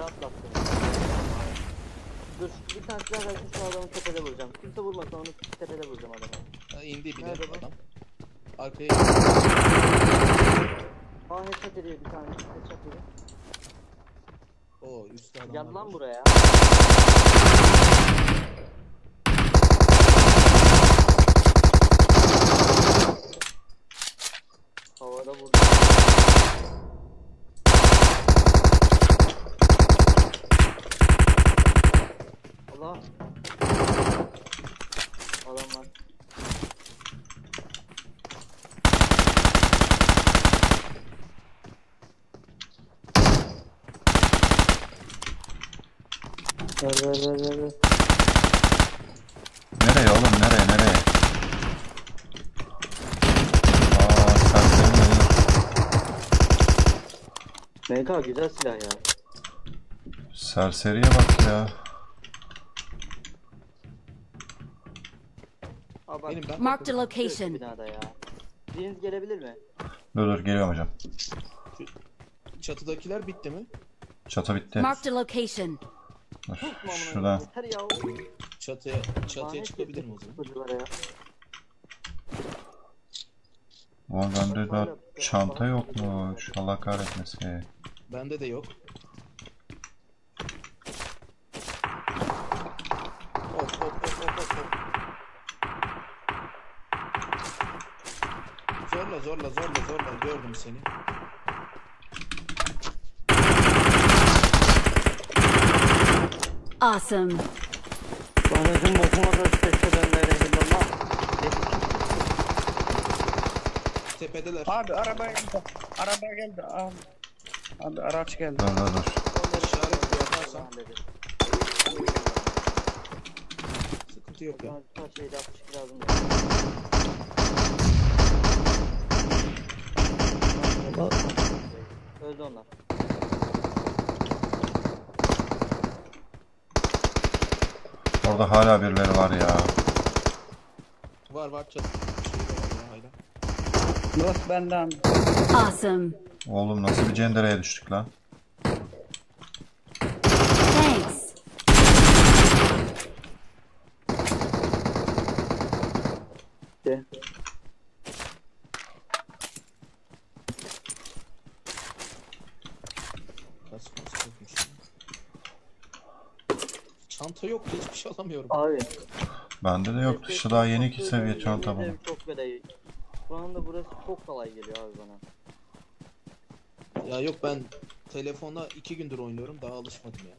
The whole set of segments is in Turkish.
suya atlattım. Dur bir tane silah versin şu adamı tepede vuracağım. Kimse vurmasın onu tepede vuracağım adamı. Ha, indi bile Nerede bu? adam. Arkaya Headshot ediyor bir tane. Headshot ediyor. o üstte adam Gel lan var. buraya. Havada vurdu. Allah. Adam var. Ver. Nereye oğlum nereye? Serseri mi? MK güzel silah ya. Serseriye bak ya. Aa, bak, Benim ben. Marked a location. binada ya. Biriniz gelebilir mi? Dur geliyorum hocam. Çatıdakiler bitti mi? Çatı bitti. Marked a location. Dur, Tutma amına şuradan. koyayım, yeter ya. Çatıya çıkabilir mi o zaman? Çocuklara ya. Ama bende daha çanta yokmuş. Allah kahretmesin. Bende de yok. Hop. Zorla gördüm seni. Awesome. Anacım bokuma da sesle dönmeye illallah. Tepedeler. Abi araba geldi. Araba geldi abi. Abi araç geldi. Dur. İşaret yaparsam sıkıntı yok ya. Kaç şeyde 62 lazım. Öldü onlar. Orada hala birileri var ya. Var çatı. Hala. Burası benden. Awesome. Oğlum nasıl bir cendereye düştük lan? Thanks. De. Kas yokmuş. Çanta yok ki hiçbir şey alamıyorum. Abi. Bende de yok. İşte daha yeni 2 seviye çanta bu. Çok böyle. Şu anda burası çok kolay geliyor abi bana. Ya yok ben telefonla 2 gündür oynuyorum daha alışmadım ya.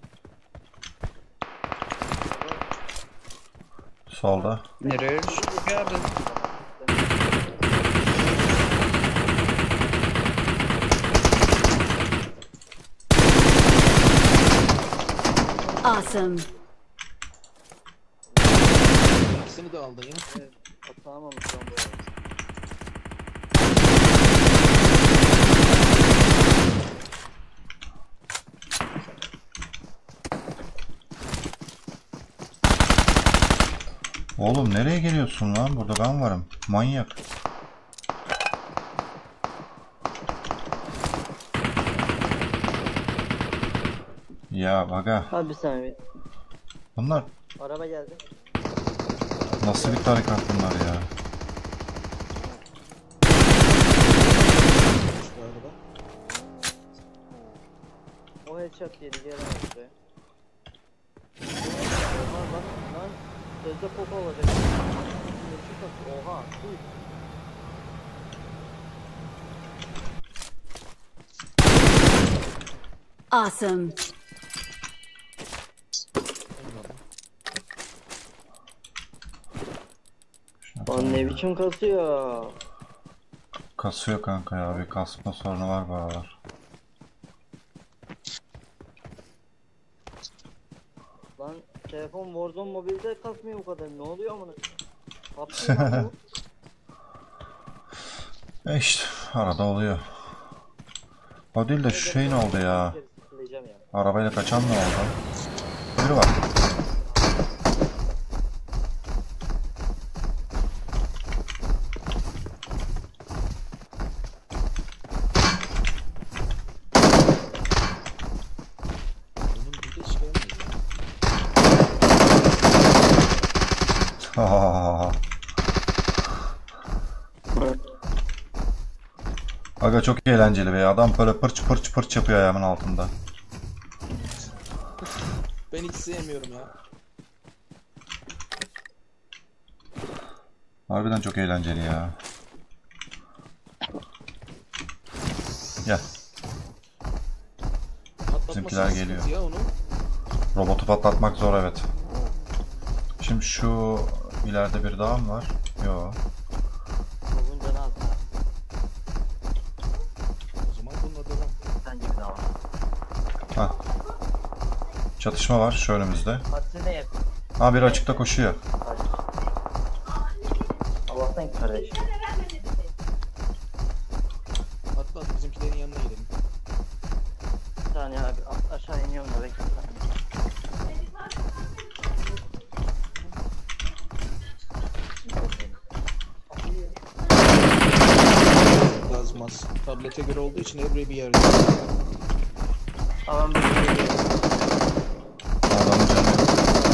Solda. Nereye düştük abi? Awesome. İkisini de aldın ya. Evet. Atamamış şu an bu arada. Oğlum nereye geliyorsun lan? Burada ben varım. Manyak. Ya aga. Abi bir saniye. Bunlar Araba geldi. nasıl bir tarikat bunlar ya? Şu arada. O headshot yedi gelemez buraya. Lan sözde popo olacak. Oha. Awesome. Lan ne biçim kasıyor. Kasıyor kanka ya. Bir kasma sorunu var bu aralar. Lan telefon Warzone mobilde kasmıyor bu kadar. Ne oluyor amına? Kaptın lan bu. İşte arada oluyor. O değil de şu şey ne oldu ya? Arabayla kaçan ne oldu? Biri var. Aga çok eğlenceli be. Adam böyle pırç pırç pırç yapıyor ayağımın altında. Ben hiç sevmiyorum ya. Harbiden çok eğlenceli ya. Gel. Bizimkiler Atlatması geliyor. sıkıntı ya onu. Robotu patlatmak zor, evet. Şimdi şu ileride bir dağ mı var? Yo. Uzun canı az. O zaman bununla devam. Bence bir daha var. Ha. Çatışma var şu önümüzde. Hadsi ne yapıyor? Ha, biri açıkta koşuyor. Allah'tan ki kardeş. Atla bizimkilerin yanına gidelim. Bir saniye abi aşağı iniyorum da bekle. Gazmaz. Tablete göre olduğu için every bir yerde. Tamam bir Adamın canı yok.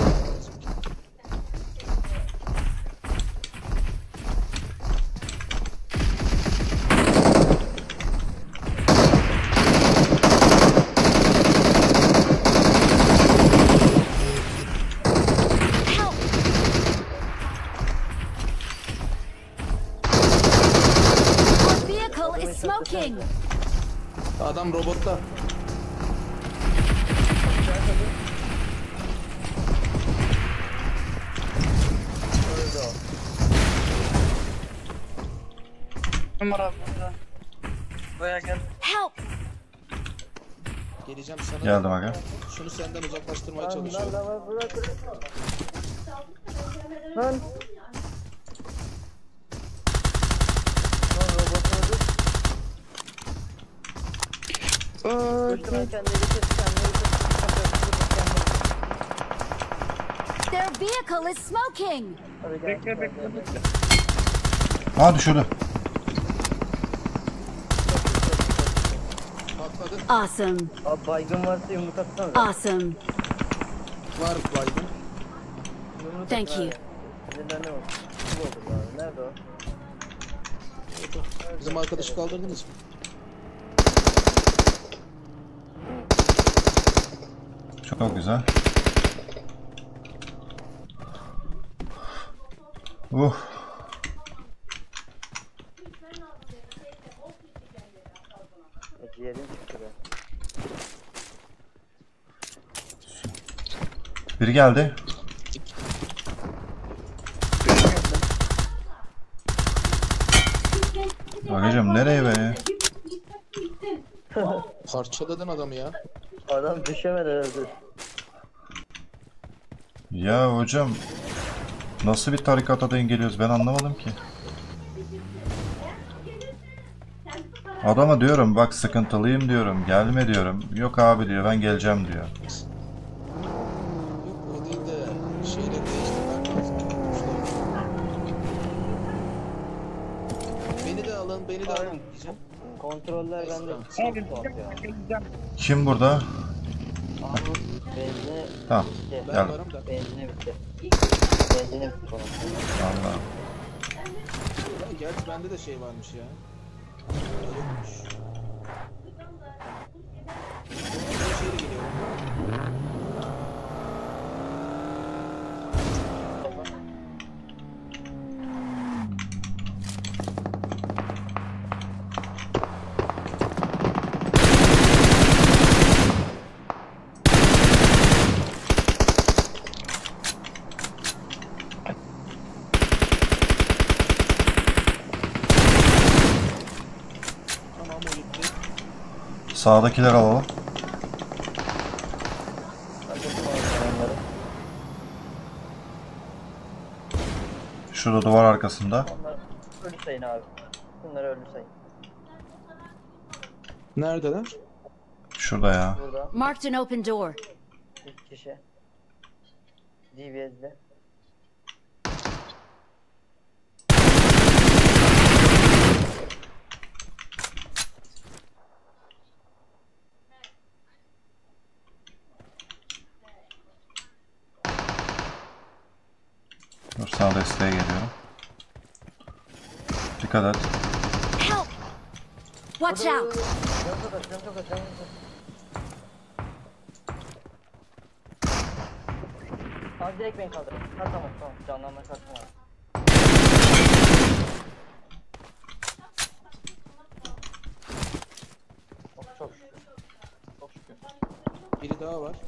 Our vehicle is smoking. Adam robotta. öldü o. Numara burada. Buraya gel. Help! Geleceğim sana. Geldim aga. Şunu senden uzaklaştırmaya Lan çalışıyorum. bırak. Lan. Lan robot öldü. Üstüme kendini getir. Their vehicle is smoking. Hadi gel. Bekle bekle bekle. Ha, düşürdü. Patladı. Awesome. Abi baygın varsa yumruk atsana. Awesome. Var baygın. Yumruk Thank atın you. abi. Elinden ne var? Kim oldu bu abi? Nerede o? Bizim arkadaşı kaldırdınız mı? Çok güzel. Ciğerim çıktı be. Biri geldi. Agacım nereye be? Parçaladın adamı ya. Adam düşemedi öldü. Ya hocam, nasıl bir tarikata denk geliyoruz ben anlamadım ki. Adama diyorum bak sıkıntılıyım diyorum, gelme diyorum. Yok abi diyor, ben geleceğim diyor. Yok o değil de şeyleri değiştirmem lazım. Beni de alın, beni de alın diyeceğim. Kontroller bende. Abi geleceğim. Kim burada? Abi benzine Tamam, bitti. Ben Gel. varım da. Benzine bitti. Benzine bitti falan. Allah. Ya, gerçi bende de şey varmış ya. Yokmuş. Şeyle geliyorum. Tamam o gitti. Sağdakiler alalım. Hadi bakalım onları. Şurada duvar arkasında. Onlar ölü sayın abi. Bunları ölü sayın. Neredeler? Şurada ya. Burada Marked an open door. 3 kişi. DBS'de. Dur Sana desteğe geliyorum. Dikkat et. Help! Watch out! Canım çok az, canım çok az, canım çok az. Abi direkt beni kaldırın. Ha tamam tamam, canlanma kartım var. Oh, çok şükür. Çok şükür. Biri daha var.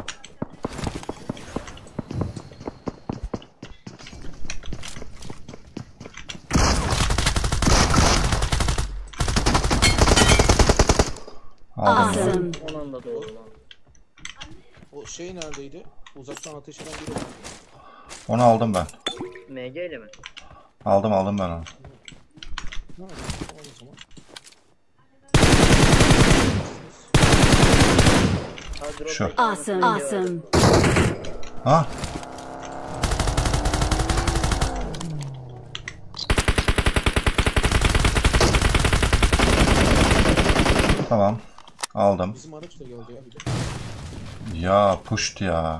Aldım. Awesome. Son anda doğru lan. O şey neredeydi? Uzaktan ateş eden biri var. Onu aldım ben. MG ile mi? Aldım ben onu. Ha, tamam o zaman. Ha, drop Şu. bekle. Awesome. Awesome. Ha? Tamam. Aldım. Bizim araç da geldi ya bir de. Ya puşt ya.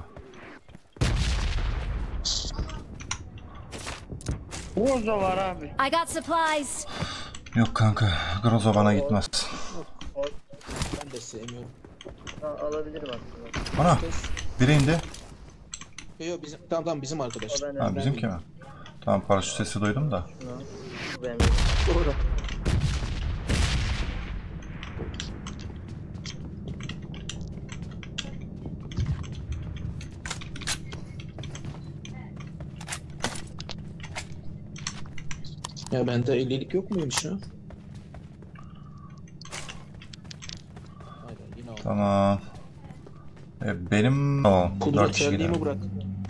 Groza var abi. I got supplies. Yok kanka. Groza bana gitmez. Ben de sevmiyorum. Ha, alabilirim aslında. Ana. Biri indi. Yok bizim tamam bizim arkadaş. O ben Ha bizimki mi? Tamam paraşüt sesi duydum da. Bu benim. Doğru. Ya bende 50'lik yok muymuş ya? Aynen yine aldım. Tamam. Benim... O, 4 Kudret kişi terliğimi gidelim. bırak.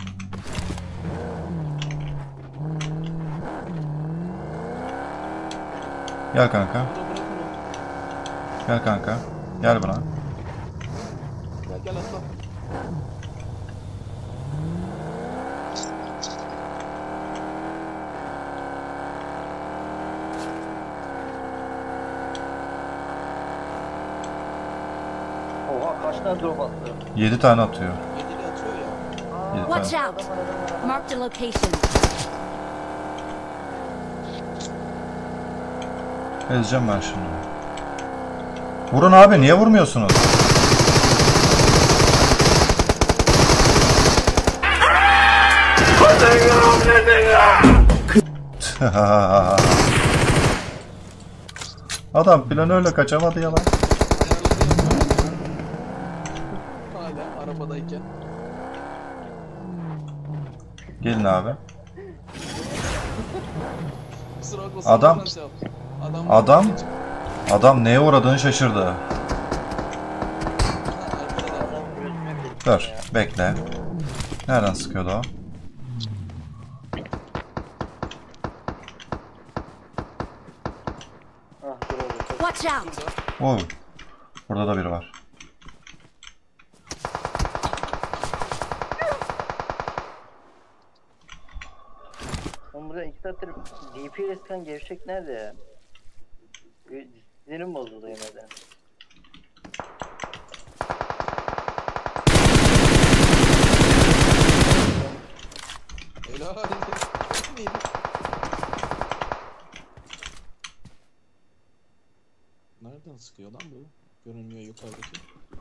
Gel kanka. Burada bırak onu. Gel kanka. Gel buna. Gel gel atla. Oha kaç tane drop attı? 7 tane atıyor. 7'li atıyor ya. 7 Watch tane. out! Marked a location. Ezeceğim ben şimdi. Vurun abi, niye vurmuyorsunuz? Adam planörle kaçamadı ya lan. Hala arabadayken. Gelin abi. Kusura bakma, Adam- sana şey yaptım. Adam Adam neye uğradığını şaşırdı. Ha, arkada. Adam gözüme bir. Dur, bekle. Nereden sıkıyordu o? Ah dur oğlum. Watch out! Oy. Burada da biri var. Oğlum burada 2 saattir DPS'ten gevşek nerede ya? Sinirim bozuldu yemeden. Helal. Neydi? Nereden sıkıyor lan bu? Görünmüyor yukarıdaki.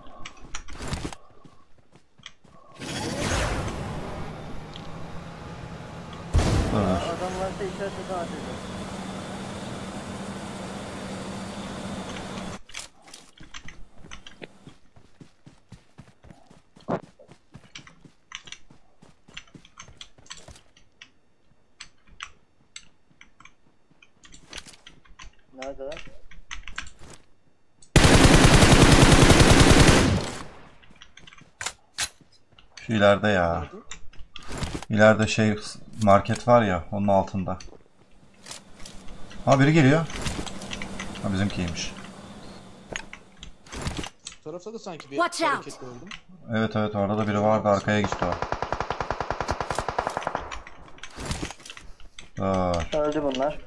Dur dur. Adam varsa içeride daha ateş. Neredeler? Şu ileride ya. Nerede? İleride şey market var ya, onun altında. Ha biri geliyor. Ha bizimkiymiş. Şu tarafta da sanki bir Watch out. hareket gördüm. Evet evet, orada da biri vardı, arkaya gitti o. Dur. Öldü bunlar.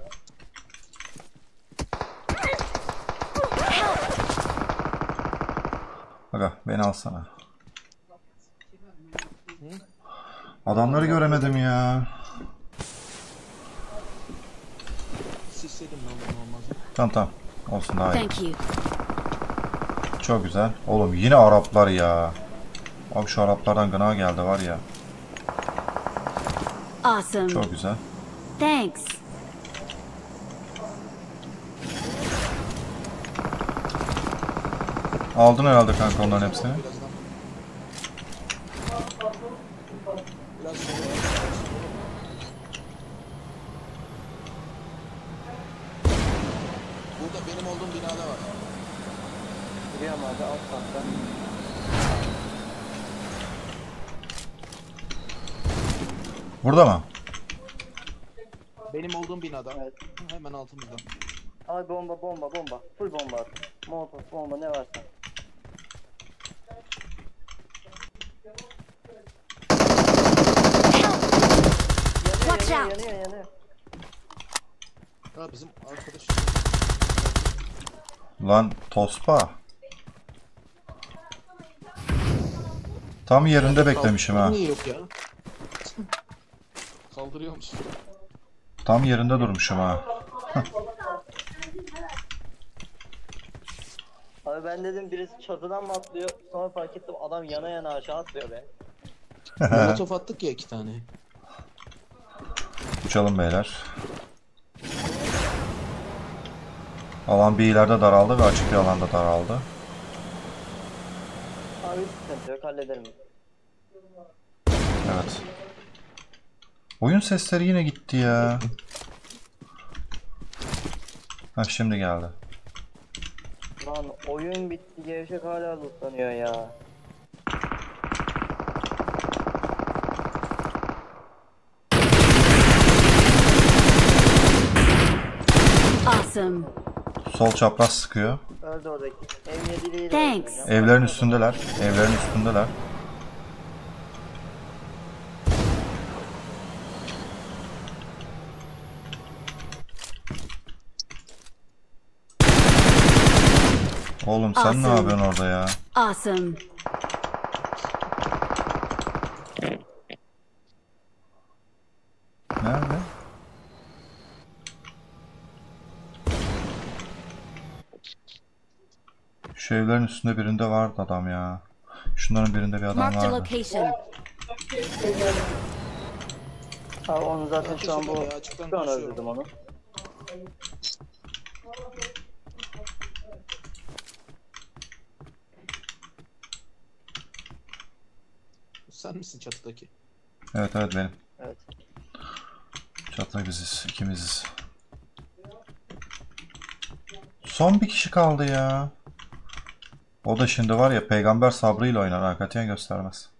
Aga beni alsana. Adamları göremedim ya. çekseydim ne olur olmaz. Tamam. Olsun daha iyi. Thank you. Çok güzel. Oğlum yine Araplar ya. Abi şu Araplardan gına geldi var ya. Awesome. Çok güzel. Thanks. Aldın herhalde kanka onların hepsini. Birazdan. Biraz sonra. Burada benim olduğum binada var. Biliyorum abi alt katta. Burada mı? Benim olduğum binada. Evet. Hemen altımızda. Abi bomba. Full bomba atın. Molotof bomba ne varsa. Watch out. Yanıyor. Ha bizim arkadaş. Lan tospa. Tam yerinde beklemişim ha. Niye yok ya? Kaldırıyormuş. Tam yerinde durmuşum ha. Abi ben dedim birisi çatıdan mı atlıyor? Sonra fark ettim adam yana aşağı atlıyor be. Molotof attık ya 2 tane. Uçalım beyler. Alan bir ileride daraldı ve açık bir alanda daraldı. Abi hiç sıkıntı yok hallederim. Evet. Oyun sesleri yine gitti ya. Ha şimdi geldi. Lan oyun bitti gevşek hala lootlanıyor ya. Awesome. Sol çapraz sıkıyor. Öldü oradaki. M7 ile Thanks. Evlerin üstündeler. Evlerin üstündeler. Oğlum sen ne Awesome. yapıyorsun orada ya? Awesome. Nerede? Şu evlerin üstünde birinde vardı adam ya. Şunların birinde bir adam Marked a vardı. location. Abi onu zaten şu an bu Ya, açıktan şu an koşuyorum. öldürdüm onu. Sen misin çatıdaki? Evet benim. Evet. Çatla biziz. İkimiziz. Son bir kişi kaldı ya. O da şimdi var ya peygamber sabrıyla oynar. Hakikaten göstermez.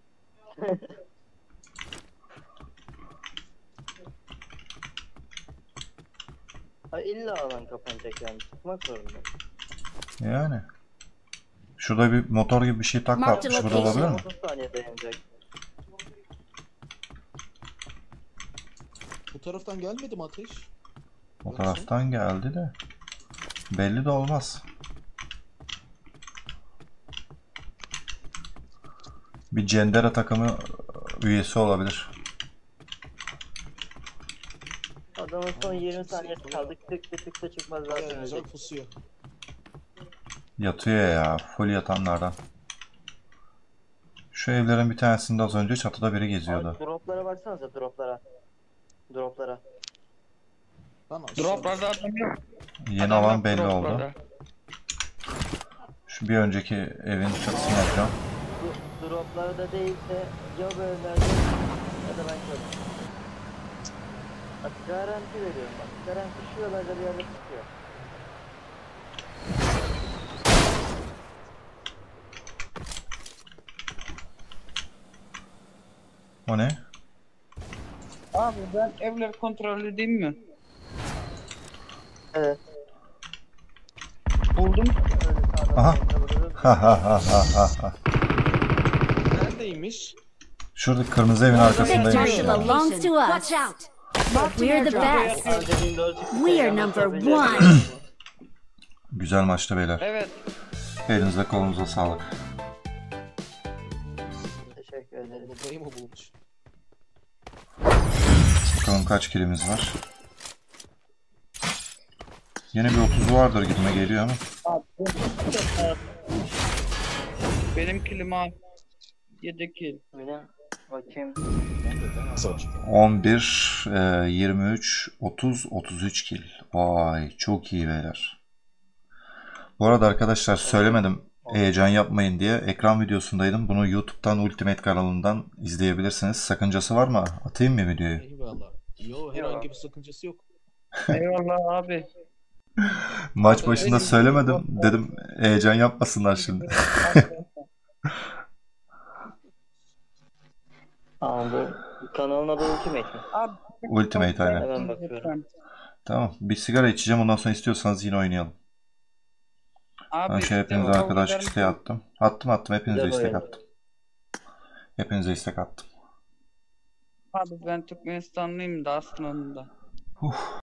Ha illa alan kapanacak yani. Çıkmak zorunda. Yani. Şurada bir motor gibi bir şey takla Marked atmış. Burada location. olabilir mi? 30 saniye dayanacak. Bu taraftan gelmedi mi ateş? O taraftan geldi de. Belli de olmaz. Bir Cendera takımı üyesi olabilir. Adamın son 20 saniyesi kaldı. Tık çıkmaz zaten Bayağı güzel ölecek. pusuyor. Yatıyor ya. Full yatanlardan. Şu evlerin bir tanesinde az önce çatıda biri geziyordu. Abi, droplara baksanıza droplara. Droplara. Lan aşağı. Droplarda adam yok. Yeni Adam alan yok belli droplarda. oldu. Şu bir önceki evin çatısını alacağım. Droplarda değilse ya bu evlerde ya da ben kördüm. Bak garanti veriyorum bak. Garanti şu yollarda bir yerde tutuyor. O ne? Abi ben evleri kontrol edeyim mi? Evet. Buldum. Öyle sağdan Aha. soldan vururuz. Ha ha ha ha ha ha. Neredeymiş? Şurada kırmızı evin Victory arkasındaymış ya. belongs to us. Watch out. We're the best. Önce Windows çıktı, We are yandan number sonra one. Güzel maçtı beyler. Evet. Elinize kolunuza sağlık. Teşekkür ederim. Burayı mı bulmuş? Bakalım kaç kilimiz var. Yine bir 30 vardır gibime geliyor ama. Abi, benim kilim al. 7 kill. Benim bakayım. Nasıl açık? 11, 23, 30, 33 kill. Vay çok iyi beyler. Bu arada arkadaşlar söylemedim heyecan yapmayın diye. Ekran videosundaydım. Bunu YouTube'dan Ultimate kanalından izleyebilirsiniz. Sakıncası var mı? Atayım mı videoyu? Eyvallah. Yo herhangi bir sakıncası yok. Eyvallah abi. Maç başında söylemedim. Dedim heyecan yapmasınlar şimdi. Aa, bu kanalın adı Ultimate mi? Abi, Ultimate aynen. Hemen bakıyorum. Tamam. Bir sigara içeceğim. Ondan sonra istiyorsanız yine oynayalım. Abi, Ben şey hepinize işte, arkadaşlık isteği attım. Attım. Hepinize Güzel istek oyun. attım. Hepinize istek attım. Abi ben Türkmenistanlıyım da aslında.